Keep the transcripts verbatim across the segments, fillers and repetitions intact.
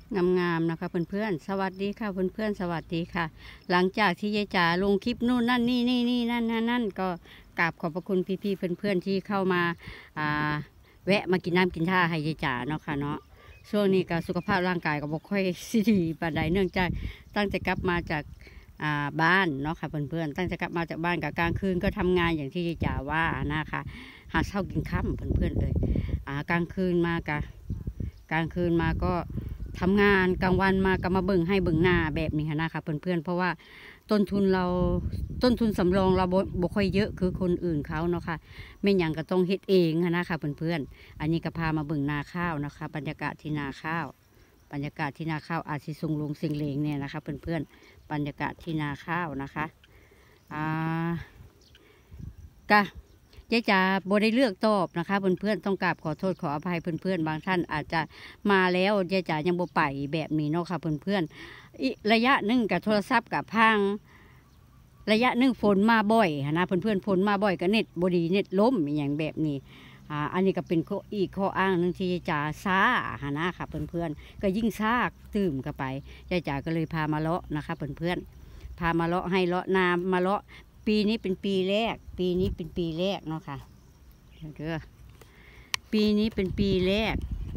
งามๆนะคะเพื่อนๆสวัสดีค่ะเพื่อนๆสวัสดีค่ะหลังจากที่ยายจ๋าลงคลิปนู่นนั่นนี่นี่นี่นั่นนั่นนั่นก็กราบขอบพระคุณพี่ๆเพื่อนๆที่เข้ามาอ่าแวะมากินน้ำกินท่าให้ยายจ๋าเนาะค่ะเนาะช่วงนี้ก็สุขภาพร่างกายก็บ่ค่อยสิดีปานใดเนื่องจากตั้งแต่กลับมาจากอ่าบ้านเนาะค่ะเพื่อนๆตั้งแต่กลับมาจากบ้านกับกลางคืนก็ทำงานอย่างที่ยายจ๋าว่านะคะหาเช้ากินค่ำเพื่อนๆเลยอ่ากลางคืนมากะกลางคืนมาก็ทำงานกลางวันมาก็มาเบิ่งให้เบิ่งหน้าแบบนี้นะคะเพื่อนๆเพราะว่าต้นทุนเราต้นทุนสำรองเราบ่บ่ค่อยเยอะคือคนอื่นเขาเนาะค่ะไม่อย่างก็ต้องเฮ็ดเองนะคะเพื่อนๆอันนี้ก็พามาเบิ่งนาข้าวนะคะบรรยากาศที่นาข้าวบรรยากาศที่นาข้าวอาจสิสูงลงสิงเลงเนี่ยนะคะเพื่อนๆบรรยากาศที่นาข้าวนะคะอ่ากะยายจ๋าบ่ได้เลือกตอบนะคะเพื่อนๆต้องกราบขอโทษขออภัยเพื่อนๆบางท่านอาจจะมาแล้วยายจ๋ายังบ่ไปแบบนี้เนาะค่ะเพื่อนๆอีระยะหนึ่งกับโทรศัพท์กับพังระยะหนึ่งฝนมาบ่อยนะเพื่อนๆฝนมาบ่อยก็เน็ตบดีเน็ตล้มอย่างแบบนี้อ่าอันนี้ก็เป็นข้ออีกข้ออ้างหนึ่งที่ยายจ๋าซ่าหานะคะเพื่อนๆก็ยิ่งซากตื่มกันไปยายจ๋าก็เลยพามาเลาะนะคะเพื่อนๆพามาเลาะให้เลาะนามาเลาะปีนี้เป็นปีแรกปีนี้เป็นปีแรกเนาะค่ะเดี๋ยวเด้อปีนี้เป็นปีแรก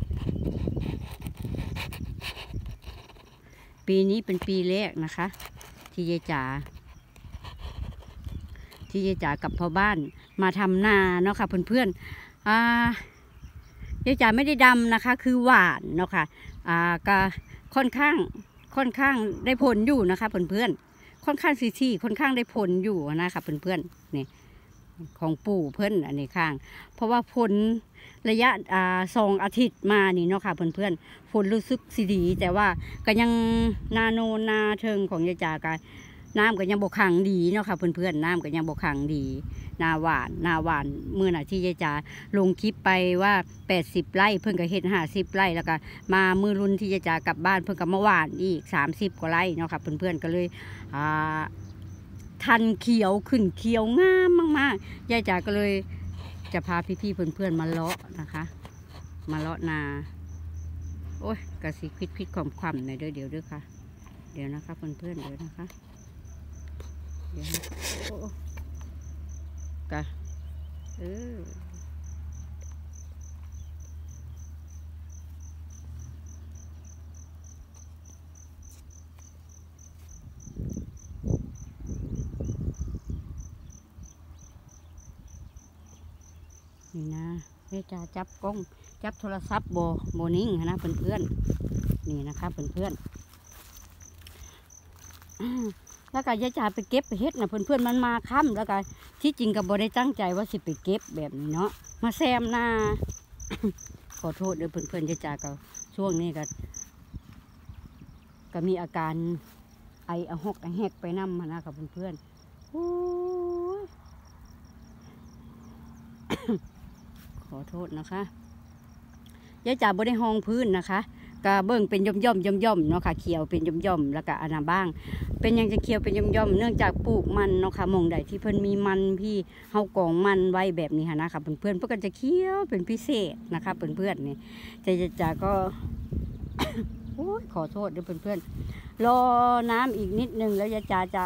ปีนี้เป็นปีแรกนะคะที่ยายจ๋าที่ยายจ๋ากับพ่อบ้านมาทำนาเนาะค่ะเพื่อนๆอ่ายายจ๋าไม่ได้ดำนะคะคือหวานเนาะค่ะอ่าก็ค่อนข้างค่อนข้างได้ผลอยู่นะคะเพื่อนๆค่อนข้างซีที่ค่อนข้างได้ผลอยู่นะคะเพื่อนๆนี่ของปู่เพื่อนอันนี้ข้างเพราะว่าผลระยะอ่าสองอาทิตย์มานี่เนาะค่ะเพื่อนๆฝนรู้สึกสีดีแต่ว่าก็ยังนาโนนาเทิงของยายจ๋ากันน้ำก็ยังบกขังดีเนาะค่ะเพื่อนๆน้ำก็ยังบกขังดีนาหวานนาหวานเมื่อน่ะที่ยายจ๋าลงคลิปไปว่าแปดสิบไร่เพิ่งก็เห็ดห้าสิบไร่แล้วก็มามือรุ่นที่ยายจ๋ากลับบ้านเพิ่งก็มาหวานอีกสามสิบกว่าไร่เนาะค่ะเพื่อนๆก็เลยอ่าทันเขียวขึ้นเขียวงามมากๆยายจ๋าก็เลยจะพาพี่ๆเพื่อนๆมาเลาะนะคะมาเลาะนาโอ้ยกระสีควิดควิดความความหน่อยเดี๋ยวเดี๋ยวด้วยค่ะเดี๋ยวนะคะเพื่อนๆเดี๋ยวนะคะเดี๋ยวนะโอ้กะเออนี่นะยายจ๋าจับกล้องจับโทรศัพท์โบโบนิ่งนะเพื่อนๆนี่นะคะเพื่อนๆแล้วก็ยายจ๋าไปเก็บไปเฮ็ดนะเพื่อนๆมันมาค่ำแล้วก็ที่จริงก็บ่ได้ตั้งใจว่าสิไปเก็บแบบนี้เนาะมาแซมนา ขอโทษเด้อเพื่อนๆยายจ๋าก็ช่วงนี้ก็ก็มีอาการไออะฮอกอะแฮกไปน้ำมานะครับเพื่อนๆโอ้ย ขอโทษนะคะยายจ๋าบ่ได้ห้องพื้นนะคะก็เบิ่งเป็นย่อมย่อมย่อมย่อมเนาะค่ะเขียวเป็นย่อมย่อมแล้วก็อันนั้นบ้างเป็นยังจะเขียวเป็นย่อมย่อมเนื่องจากปลูกมันเนาะค่ะมองใดที่เพิ่นมีมันพี่เฮากองมันไว้แบบนี้ค่ะนะคะเพื่อนเพื่อนเพื่อนก็จะเขียวเป็นพิเศษนะคะเพื่อนเพื่อนนี่ใจจ๋าก็ โอ้ยขอโทษด้วยเพื่อนเพื่อนรอน้ำอีกนิดนึงแล้วยายจ๋าจะ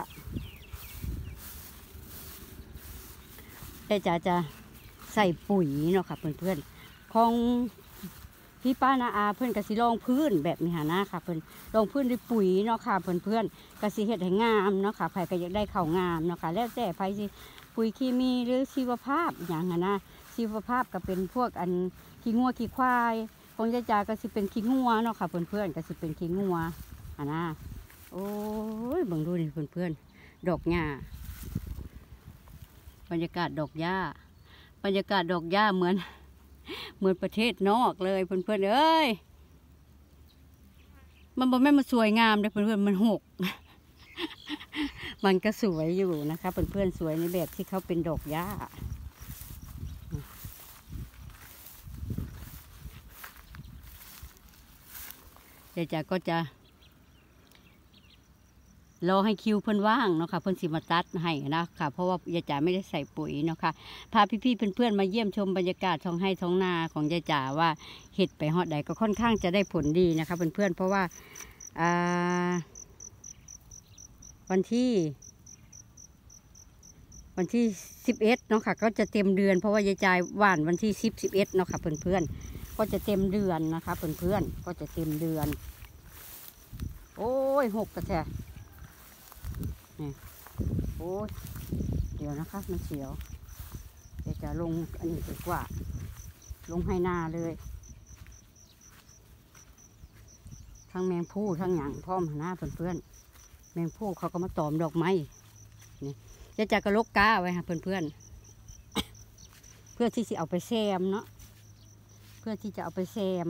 ยายจ๋าจะใส่ปุ๋ยเนาะค่ะเพื่อนเพื่อนของพี่ป้านาอาเพื่อนกสิลองพื้นแบบนี้หานะค่ะเพื่อนลองพื้นด้วยปุ๋ยเนาะค่ะเพื่อนเพื่อนกสิเห็ดให้งามเนาะค่ะไผ่ก็อยากได้ข้าวงามเนาะค่ะแล้วแต่ไผ่สิปุ๋ยเคมีหรือชีวภาพอย่างนั้นนะชีวภาพก็เป็นพวกอันขี้งัวขี้ควายของยายจ๋าก็สิเป็นขี้งัวเนาะค่ะเพื่อนเพื่อนก็สิเป็นขี้งัวอ่ะนะโอ้ยบังดูนี่เพื่อนเพื่อนดอกหญ้าบรรยากาศดอกหญ้าบรรยากาศดอกหญ้าเหมือนเหมือนประเทศนอกเลยเพื่อนๆเอ้ยมันบอกแม่มันสวยงามเลยเพื่อนๆมันหก มันก็สวยอยู่นะคะเพื่อนๆสวยในแบบที่เขาเป็นดอกหญ้าเดี๋ยวจ๋าก็จะรอให้คิวเพิ่นว่างเนาะค่ะเพิ่นสิมาตัดให้นะคะเพราะว่ายายจ๋าไม่ได้ใส่ปุ๋ยเนาะค่ะพาพี่ๆเพื่อนๆมาเยี่ยมชมบรรยากาศท้องไร่ท้องนาของยายจ๋าว่าเห็ดไปฮอดใดก็ค่อนข้างจะได้ผลดีนะคะเพื่อนๆเพราะว่าวันที่วันที่สิบเอ็ดเนาะค่ะก็จะเต็มเดือนเพราะว่ายายจ๋าหว่านวันที่สิบสิบเอ็ดเนาะค่ะเพื่อนๆก็จะเต็มเดือนนะคะเพื่อนๆก็จะเต็มเดือนโอ้ยหกกระแทกนี่โอ้ยเดี๋ยวนะคะมันเสียวเดี๋ยวจะลงอันนี้ดีกว่าลงให้หน้าเลยทั้งแมงผู้ทั้งหยางพร้อมหน้าเพื่อนๆแมงผู้เขาก็มาตอมดอกไม้นี่จะจะกระลกก้าไว้ค่ะเพื่อนๆเพื่อที่จะเอาไปแซมเนาะเพื่อที่จะเอาไปแซม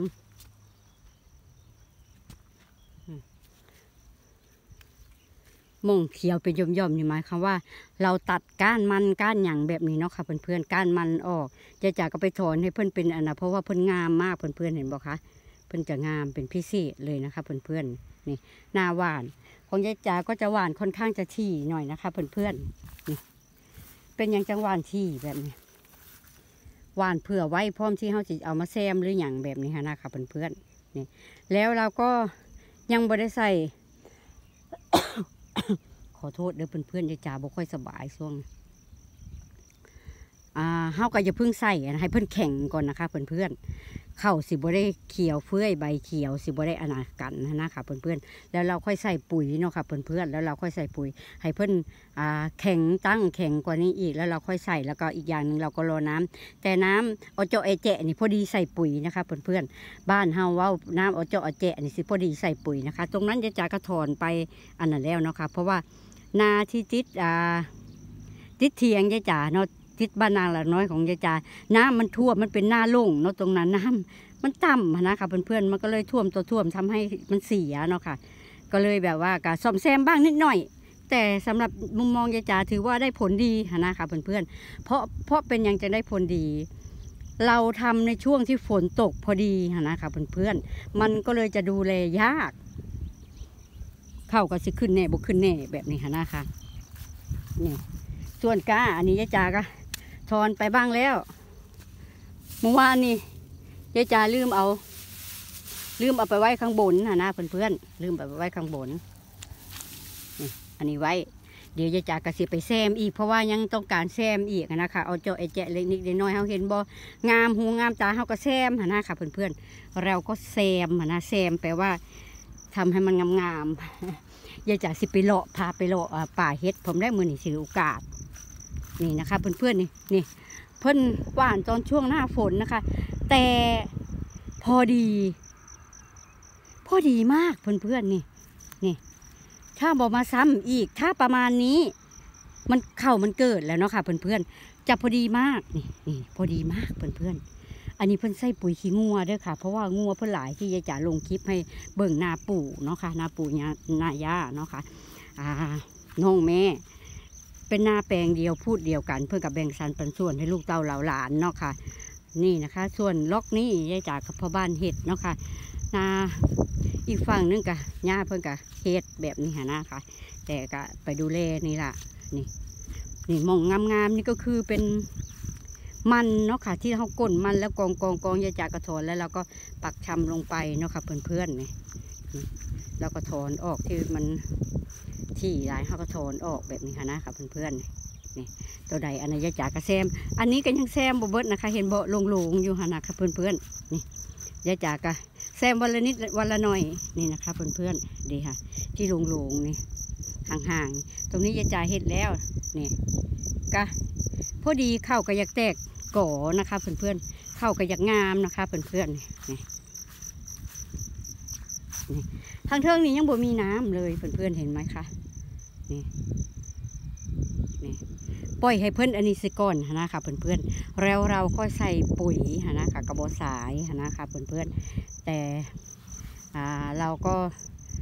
มงเขียวเป็นย่อมๆนี่หมายความว่าเราตัดก้านมันก้านหยั่งแบบนี้เนาะค่ะเพื่อนๆก้านมันออกจะจากก็ไปถอนให้เพื่อนเป็นอันนะเพราะว่าเพื่อนงามมากเพื่อนๆเห็นบอกคะเพื่อนจะงามเป็นพิเศษเลยนะคะเพื่อนๆนี่หน้าหวานของยายจ๋าก็จะหวานค่อนข้างจะถี่หน่อยนะคะเพื่อนๆนี่เป็นอย่างจังหวานถี่แบบนี้หวานเผื่อไว้พร้อมที่เขาจะเอามาแซมหรืออย่างแบบนี้นะคะเพื่อนๆนี่แล้วเราก็ยังไม่ได้ใส่ขอโทษเด้อเพื่อนๆยายจ๋าบ่ค่อยสบายช่วงอ่าเฮาก็อย่าเพิ่งใส่นะให้เพื่อนแข็งก่อนนะคะเพื่อนๆเข้าสิบ่ได้เขียวเฟื้อยใบเขียวสิบ่ได้อนากันนะคะเพื่อนๆแล้วเราค่อยใส่ปุ๋ยเนาะค่ะเพื่อนๆแล้วเราค่อยใส่ปุ๋ยให้เพื่อนอ่าแข็งตั้งแข็งกว่านี้อีกแล้วเราค่อยใส่แล้วก็อีกอย่างหนึ่งเราก็รอน้ำแต่น้ำเอาเจาะไอเจนี่พอดีใส่ปุ๋ยนะคะเพื่อนๆบ้านเฮาว่าน้ำเอาเจาะไอเจนี่สิพอดีใส่ปุ๋ยนะคะตรงนั้นยายจ๋าก็ถอนไปอันนั้นแล้วเนาะค่ะเพราะว่านาที่ติดอ่าติดเทียงยายจ๋าเนาะติดบ้านนางละน้อยของยายจ๋าน้ำมันท่วมมันเป็นหน้าโล่งเนาะตรงนั้นน้ำมันต่ำนะคะเพื่อนๆมันก็เลยท่วมตัวท่วมทำให้มันเสียเนาะค่ะก็เลยแบบว่าการซ่อมแซมบ้างนิดหน่อยแต่สำหรับมุมมองยายจ๋าถือว่าได้ผลดีนะคะเพื่อนๆเพราะเพราะเป็นยังจะได้ผลดีเราทำในช่วงที่ฝนตกพอดีนะคะเพื่อนๆมันก็เลยจะดูแลยากเข้าก็สิขึ้นแน่บุกขึ้นแน่แบบนี้ค่ะนะคะนี่ส่วนก้าอันนี้ยายจ๋าก็ถอนไปบ้างแล้วเมื่อวานนี้ยายจ๋าลืมเอาลืมเอาไปไว้ข้างบนนะนะเพื่อนๆลืมเอาไปไว้ข้างบนนี่อันนี้ไว้เดี๋ยวยายจ๋าก็สิไปแซมอีกเพราะว่ายังต้องการแซมอีกนะคะเอาเจาะไอแจะเล็กนิดน้อยเขาเห็นบ่งามหูงามตาเขาก็แซมนะคะเพื่อนๆเราก็แซมนะแซมแปลว่าทำให้มันงามๆยายจ๋าสิไปเลาะพาไปเลาะป่าเฮ็ดผมได้มือหนีสิโอกาสนี่นะคะเพื่อนๆนี่นี่เพิ่นหว่านตอนช่วงหน้าฝนนะคะแต่พอดีพอดีมากเพื่อนๆนี่นี่ถ้าบอกมาซ้ำอีกถ้าประมาณนี้มันเข่ามันเกิดแล้วเนาะค่ะเพื่อนๆจะพอดีมากนี่นี่พอดีมากเพื่อนๆอันนี้เพิ่นใส่ปุ๋ยขี้งัวด้วยค่ะเพราะว่างัวเพิ่นหลายที่ยายจ๋าลงคลิปให้เบิ่งนาปู่เนาะค่ะนาปู่นาย่าเนาะค่ะอ่าน้องแม่เป็นนาแปลงเดียวพูดเดียวกันเพื่อกับแบ่งสันปันส่วนให้ลูกเต้าเหล่าหลานเนาะค่ะนี่นะคะส่วนล็อกนี้ยายจ๋ากับพ่อบ้านเห็ดเนาะค่ะนาอีกฝั่งนึงกับย่าเพื่อนกับเห็ดแบบนี้นะคะแต่ก็ไปดูแลนี่ล่ะนี่นี่มองงามๆนี่ก็คือเป็นมันเนาะค่ะที่เขาก้นมันแล้วกองกองกองยายจ๋ากระถอนแล้วเราก็ปักชำลงไปเนาะค่ะเพื่อนๆนี่แล้วก็ถอนออกที่มันที่หลายเขาก็ถอนออกแบบนี้ค่ะนะคะเพื่อนๆนี่ตัวใดอันนี้ยายจ๋ากระแซมอันนี้ก็ยังแซมบ่เบิดนะคะเห็นบ่ลงๆอยู่ค่ะนะคะเพื่อนๆนี่ยายจ๋ากระแซมวันละนิดวันละหน่อยนี่นะคะเพื่อนๆดีค่ะที่ลงๆนี่ห่างๆตรงนี้ยายจ๋าเห็ดแล้วนี่ก็พอดีเข้าก็อยากแตกก่อนะคะเพื่อนๆเข้าก็อยากงามนะคะเพื่อนๆนี่นี่ทางเทิงนี้ยังบ่มีน้ำเลยเพื่อนๆเห็นไหมคะนี่นี่ปล่อยให้เพื่อนอันนี้สิก่อนนะคะเพื่อนๆแล้วเราก็ใส่ปุ๋ยนะคะกระบอกสายนะคะเพื่อนๆแต่อ่าเราก็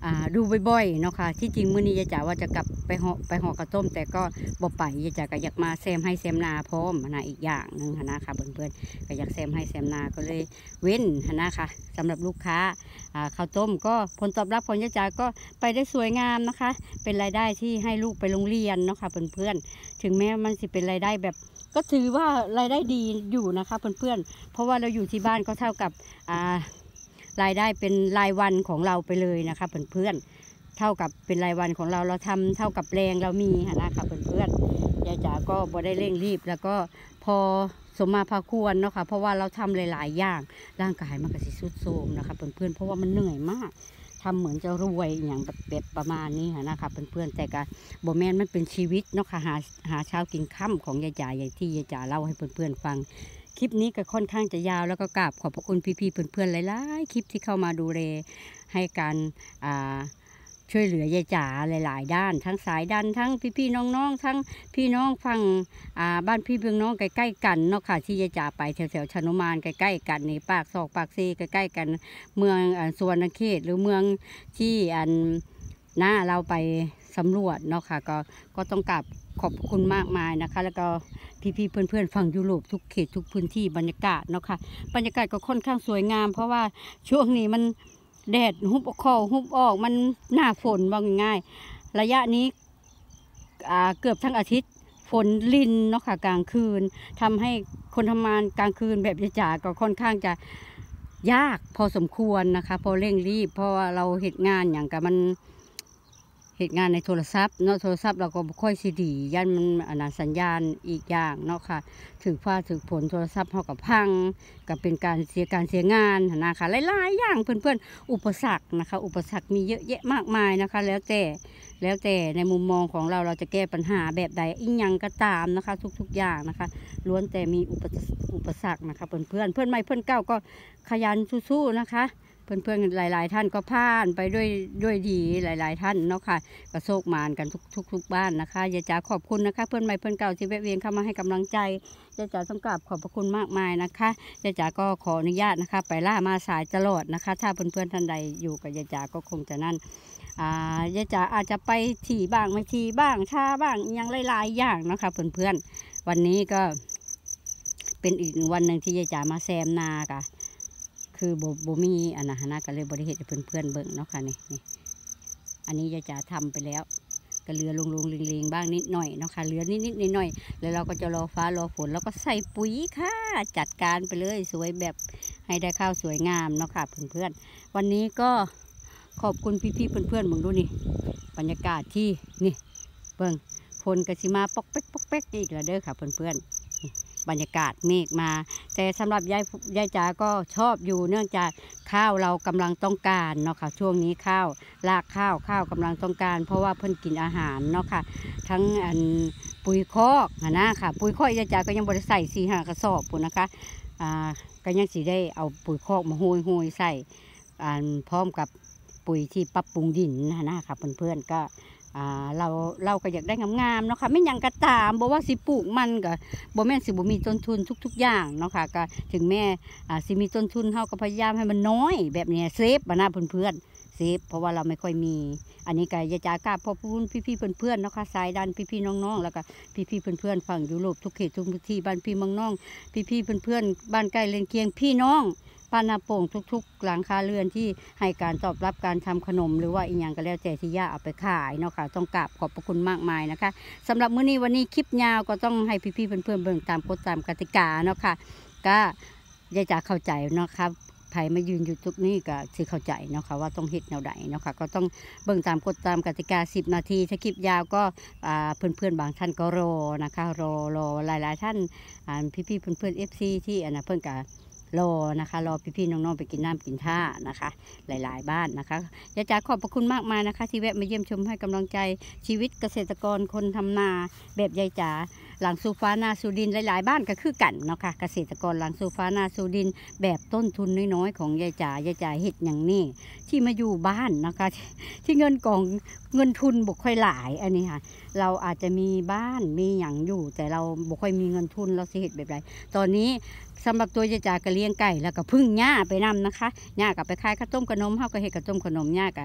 ดูบ่อยๆเนาะค่ะที่จริงมื้อนี้ยายจ๋าว่าจะกลับไปห่อไปห่อกระต้มแต่ก็บ่ไปยายจ๋าก็อยากมาแซมให้แซมนาพร้อมนะอีกอย่างหนึ่งนะคะเพื่อนๆก็อยากแซมให้แซมนาก็เลยเว้นนะคะสำหรับลูกค้าข้าวต้มก็ผลตอบรับของยายจ๋าก็ไปได้สวยงามนะคะเป็นรายได้ที่ให้ลูกไปโรงเรียนเนาะค่ะเพื่อนๆถึงแม้มันสิเป็นรายได้แบบก็ถือว่ารายได้ดีอยู่นะคะเพื่อนๆเพราะว่าเราอยู่ที่บ้านก็เท่ากับรายได้เป็นรายวันของเราไปเลยนะคะเพื่อนๆเท่ากับเป็นรายวันของเราเราทำเท่ากับแรงเรามีนะคะเพื่อนๆยายจ๋าก็บ่ได้เร่งรีบแล้วก็พอสมมาพาควรเนาะค่ะเพราะว่าเราทำหลายๆอย่างร่างกายมันก็สิสุดโทรมนะคะเพื่อนๆเพราะว่ามันเหนื่อยมากทำเหมือนจะรวยอย่างแบบประมาณนี้นะคะเพื่อนๆแต่ก็บ่แม่นมันเป็นชีวิตเนาะค่ะหาหาเช้ากินค่ำของยายจ๋าอย่างที่ยายจ๋าเล่าให้เพื่อนๆฟังคลิปนี้ก็ค่อนข้างจะยาวแล้วก็กราบขอบพระคุณพี่ๆเพื่อนๆหลายๆคลิปที่เข้ามาดูแลให้การช่วยเหลือยายจ๋าหลายๆด้านทั้งสายดันทั้งพี่ๆน้องๆทั้งพี่น้องฟังบ้านพี่เพื่อนน้องใกล้ๆกันเนาะค่ะที่ยายจ๋าไปแถวๆชนุมานใกล้ๆกันนี่ปากซอกปากซีใกล้ๆกันเมืองสวรรณเขตหรือเมืองที่อันหน้าเราไปสำรวจเนาะค่ะก็ก็ต้องกราบขอบคุณมากมายนะคะแล้วก็พี่ๆเพื่อนๆฝั่งยุโรปทุกเขตทุกพื้นที่บรรยากาศเนาะค่ะบรรยากาศก็ค่อนข้างสวยงามเพราะว่าช่วงนี้มันแดดหุบคอหุบออกมันหน้าฝนว่าง่ายๆระยะนี้เกือบทั้งอาทิตย์ฝนลินเนาะค่ะกลางคืนทำให้คนทำงานกลางคืนแบบยายจ๋าก็ค่อนข้างจะยากพอสมควรนะคะพอเร่งรีบเพราะว่าเราเหตุงานอย่างกับมันเหตุงานในโทรศัพท์เนาะโทรศัพท์เราก็ค่อยสีดียันมันอนาสัญญาณอีกอย่างเนาะค่ะถือฟ้าถือฝนโทรศัพท์เขากับพังกับเป็นการเสียการเสียงานนะคะหลายๆอย่างเพื่อนๆอุปสรรคนะคะอุปสรรคมีเยอะแยะมากมายนะคะแล้วแต่แล้วแต่ในมุมมองของเราเราจะแก้ปัญหาแบบใดอีกอย่างก็ตามนะคะทุกๆอย่างนะคะล้วนแต่มีอุปอุปสรรคนะคะเพื่อนเพื่อนเพื่อนใหม่เพื่อนเก่าก็ขยันสู้ๆนะคะเพื่อนๆหลายๆท่านก็ผ่านไปด้วยด้วยดีหลายๆท่านเนาะค่ะก็โชคมานกันทุกทุกทุกบ้านนะคะยายจ๋าขอบคุณนะคะเพื่อนใหม่เพื่อนเก่าที่แวะเวียนเข้ามาให้กำลังใจยายจ๋าต้องกราบขอบพระคุณมากมายนะคะยายจ๋าก็ขออนุญาตนะคะไปล่ามาสายตลอดนะคะถ้าเพื่อนๆท่านใดอยู่กับยายจ๋าก็คงจะนั่นยายจ๋าอาจจะไปถี่บ้างไม่ถี่บ้างช้าบ้างยังหลายๆอย่างนะคะเพื่อนๆวันนี้ก็เป็นอีกหนึ่งวันหนึ่งที่ยายจ๋ามาแซมนาค่ะคือโบโบมีอันนะนะก็เลยบริเหตุเพื่อนเพื่อนเบิ่งเนาะค่ะนี่นี่อันนี้ยายจ๋าทำไปแล้วก็เหลือลงลงลิงลิงบ้างนิดหน่อยเนาะค่ะเหลือนิดนิดนิดหน่อยแล้วเราก็จะรอฟ้ารอฝนแล้วก็ใส่ปุ๋ยค่ะจัดการไปเลยสวยแบบให้ได้ข้าวสวยงามเนาะค่ะเพื่อนเพื่อนวันนี้ก็ขอบคุณพี่ๆเพื่อนเพื่อนเบิ่งดูนี่บรรยากาศที่นี่เบิ่งฝนกระชิมาปอกเป๊กปอกเป๊กอีกแล้วเด้อค่ะเพื่อนเพื่อนบรรยากาศเมฆมาแต่สำหรับยายยายจ๋าก็ชอบอยู่เนื่องจากข้าวเรากำลังต้องการเนาะค่ะช่วงนี้ข้าวรากข้าวข้าวกำลังต้องการเพราะว่าเพิ่นกินอาหารเนาะค่ะทั้งอันปุ๋ยคอกนะค่ะปุ๋ยคอกยายจ๋าก็ยังบริใส่สี่ห้ากระสอบปุ่นนะคะอ่าก็ยังสีได้เอาปุ๋ยคอกมาโหยโหยใส่อ่าพร้อมกับปุ๋ยที่ปรับปรุงดินนะคะเพื่อนๆก็เราเราก็อยากได้งามๆเนาะค่ะไม่ยังกระตามบอกว่าสิปลูกมันก็บ่แม่นสิบ่มีต้นทุนทุกๆอย่างเนาะค่ะก็ถึงแม่สิมีต้นทุนเฮาก็พยายามให้มันน้อยแบบนี้เซฟบ้านะเพื่อนๆเซฟเพราะว่าเราไม่ค่อยมีอันนี้ก็ยายจ๋ากราบขอบคุณพี่ๆเพื่อนๆเนาะค่ะสายดันพี่ๆน้องๆแล้วก็พี่ๆเพื่อนๆฝั่งยุโรปทุกเขตทุกพื้นที่บ้านพี่เมืองน้องพี่ๆเพื่อนๆบ้านใกล้เรือนเคียงพี่น้องป้านาโป่งทุกๆหลังคาเรือนที่ให้การตอบรับการทำขนมหรือว่าอีกอย่างก็แล้วแต่ที่ย่าเอาไปขายเนาะค่ะต้องกราบขอบพระคุณมากมายนะคะสำหรับมื้อนี้วันนี้คลิปยาวก็ต้องให้พี่ๆเพื่อนๆเบิ่งตามกฎตามกติกาเนาะค่ะก็ยายจ๋าเข้าใจเนาะค่ะไผมายืนอยู่ทุกนี้ก็สิเข้าใจเนาะค่ะว่าต้องเฮ็ดแนวใดเนาะค่ะก็ต้องเบิ่งตามกฎตามกติกาสิบนาทีถ้าคลิปยาวก็เพื่อนๆบางท่านก็รอนะคะรอรอหลายๆท่านพี่ๆเพื่อนๆ เอฟ ซี ที่อันนะเพิ่นก็รอนะคะรอพี่ๆน้องๆไปกินน้ำกินท่านะคะหลายๆบ้านนะคะยายจ๋าขอบพระคุณมากมายนะคะที่แวะมาเยี่ยมชมให้กำลังใจชีวิตเกษตรกรคนทำนาแบบยายจ๋าหลังสู่ฟ้านาสู่ดินหลายๆบ้านก็คือกันเนาะค่ะเกษตรกรหลังสู่ฟ้านาสู่ดินแบบต้นทุนน้อยๆของยายจ๋ายายจ๋าเฮ็ดอย่างนี้ที่มาอยู่บ้านนะคะที่เงินกองเงินทุนบุกค่อยหลายอันนี้ค่ะเราอาจจะมีบ้านมีอย่างอยู่แต่เราบุกค่อยมีเงินทุนเราสิเฮ็ดแบบไรตอนนี้สำหรับตัวยายจ๋าก็เลี้ยงไก่แล้วก็พึ่งหญ้าไปนำนะคะหญ้ากับไปขายข้าวต้มขนมเฮาก็เฮ็ดข้าวต้มขนมหญ้ากับ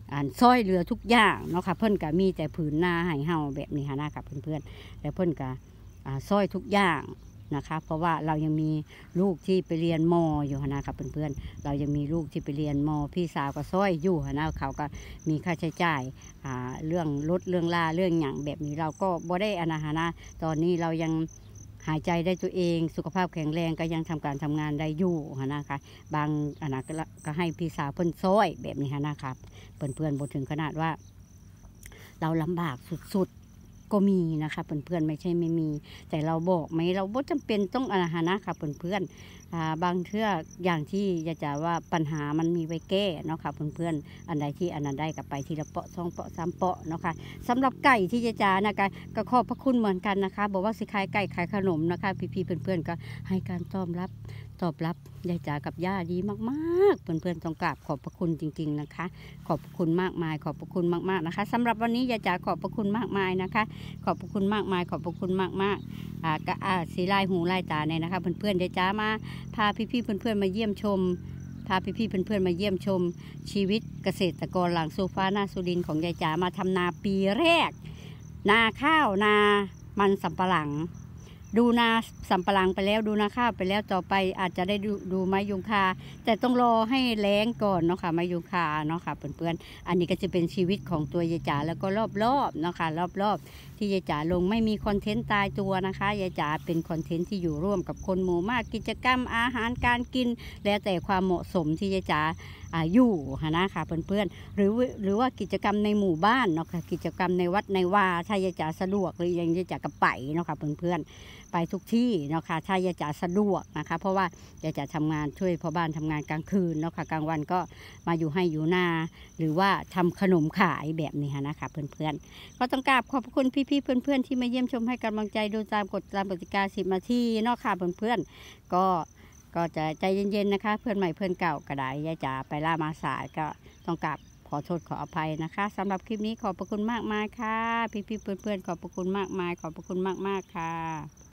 อ่านซอยเรือทุกอย่างเนาะค่ะเพิ่นก็มีแต่ผืนนาให้เฮาแบบนี้ค่ะนะคะเพื่อนๆแล้วเพิ่นก็อ่าซอยทุกอย่างนะคะเพราะว่าเรายังมีลูกที่ไปเรียนมออยู่นะครับเพื่อนๆเรายังมีลูกที่ไปเรียนมอพี่สาวก็ซอยอยู่นะเขาก็มีค่าใช้จ่ายอ่าเรื่องรถเรื่องล่าเรื่องอย่างแบบนี้เราก็บ่ได้อนาหานะตอนนี้เรายังหายใจได้ตัวเองสุขภาพแข็งแรงก็ยังทำการทำงานได้อยู่นะคะบางอนาก็ให้พี่สาวเพิ่นซอยแบบนี้นะครับเพื่อนๆบ่ถึงขนาดว่าเราลำบากสุดๆก็มีนะคะเพื่อนๆไม่ใช่ไม่มีแต่เราบอกไหมเราบ่จำเป็นต้องอนาหานะคะเพื่อนๆบางเทื่ออย่างที่จะจะว่าปัญหามันมีไว้แก้เนาะค่ะเพื่อนๆอันใดที่อันนั้นได้กับไปทีละเปาะสองเปาะสามเปาะเนาะค่ะสำหรับไก่ที่จะจานะก็ก็ขอบพระคุณเหมือนกันนะคะบอกว่าสิขายไก่ขายขนมนะคะพี่ๆเพื่อนๆก็ให้การต้อนรับตอบรับยายจ๋ากับย่าดีมากๆเพื่อนๆต้องกราบขอบพระคุณจริงๆนะคะขอบพระคุณมากมายขอบพระคุณมากๆนะคะสำหรับวันนี้ยายจ๋าขอบพระคุณมากมายนะคะขอบพระคุณมากมายขอบพระคุณมากๆอ่าก็อ่าสีลายหูลายตาเนี่ยนะคะเพื่อนๆยายจ๋ามาพาพี่ๆเพื่อนๆมาเยี่ยมชมพาพี่ๆเพื่อนๆมาเยี่ยมชมชีวิตเกษตรกรหลังโซฟาหน้าสุรินทร์ของยายจ๋ามาทำนาปีแรกนาข้าวนามันสำปะหลังดูนาสำปะหลังไปแล้วดูนาข้าวไปแล้วต่อไปอาจจะได้ดูดูไม้ยุงคาแต่ต้องรอให้แล้งก่อนเนาะค่ะไม้ยุงคาเนาะค่ะเพื่อนๆอันนี้ก็จะเป็นชีวิตของตัวยายจ๋าแล้วก็รอบๆเนาะค่ะรอบๆที่ยายจ๋าลงไม่มีคอนเทนต์ตายตัวนะคะยายจ๋าเป็นคอนเทนต์ที่อยู่ร่วมกับคนหมู่มากกิจกรรมอาหารการกินแล้วแต่ความเหมาะสมที่ยายจ๋าอ่าอยู่นะคะเพื่อนๆหรือหรือว่ากิจกรรมในหมู่บ้านเนาะค่ะกิจกรรมในวัดในวาถ้ายายจ๋าสะดวกหรือยังยายจ๋าก็ไปเนาะค่ะเพื่อนๆไปทุกที่เนาะค่ะถ้ายายจ๋าสะดวกนะคะเพราะว่ายายจ๋าทำงานช่วยพ่อบ้านทำงานกลางคืนเนาะค่ะกลางวันก็มาอยู่ให้อยู่นาหรือว่าทำขนมขายแบบนี้นะคะเพื่อนๆก็ต้องกราบขอบคุณพี่ๆเพื่อนๆที่มาเยี่ยมชมให้กำลังใจดูตามกฎตามกติกาสิบนาทีเนาะค่ะเพื่อนๆก็ก็จะใจเย็นๆนะคะเพื่อนใหม่เพื่อนเก่าก็ได้ยายจ๋าไปล่ามาสายก็ต้องกราบขอโทษขออภัยนะคะสำหรับคลิปนี้ขอบพระคุณมากมายค่ะพี่ๆเพื่อนๆขอบพระคุณมากมายขอบพระคุณมากๆค่ะ